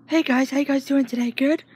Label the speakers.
Speaker 1: Hey guys, how you guys doing today? Good?